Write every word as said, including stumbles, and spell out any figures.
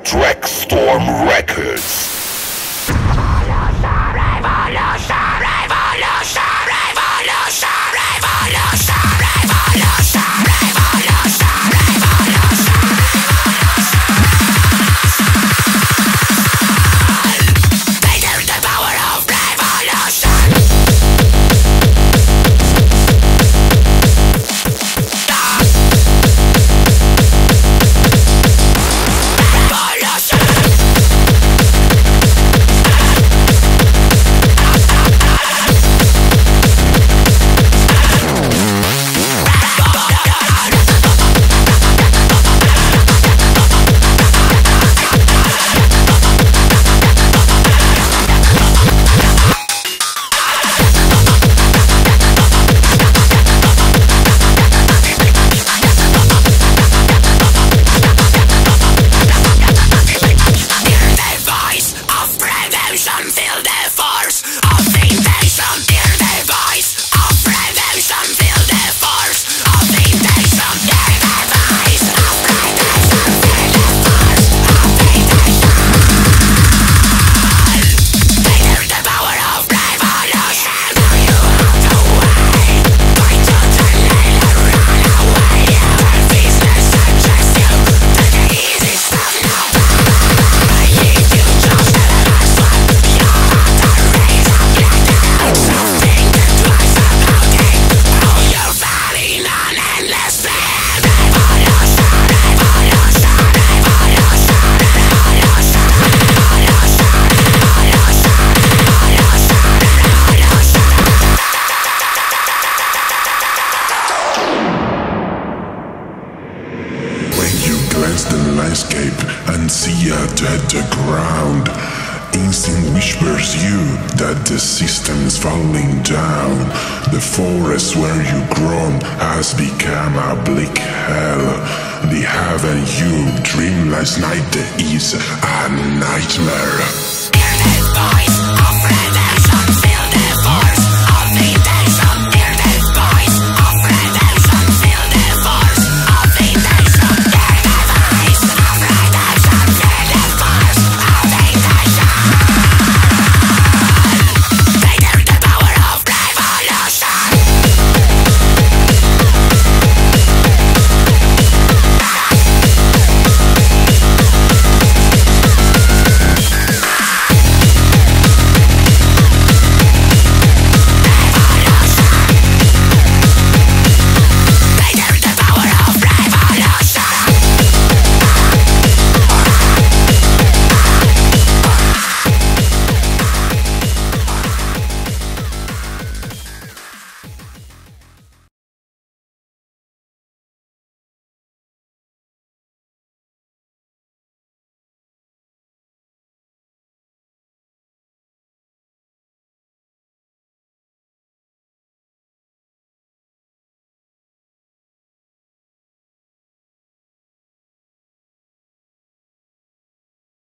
Trackstorm Records. The landscape and see it at the ground. Instinct whispers you that the system's falling down. The forest where you grown has become a bleak hell. The heaven you dreamed last night is a nightmare. Hear the voice of freedom.